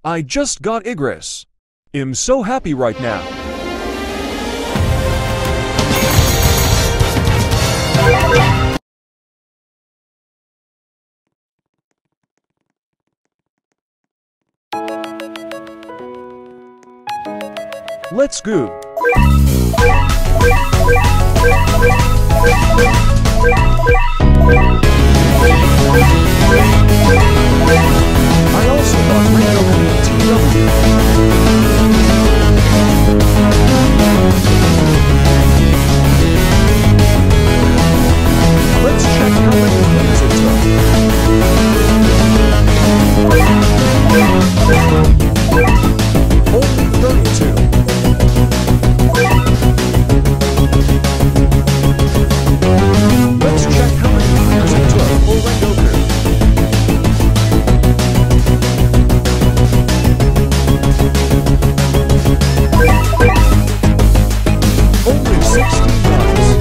I just got Igris. I'm so happy right now. Let's go. I also got Rango TW. Let's check how many players it took. Only 32. Let's check how many players it took for Rengoku. Only 16 runs.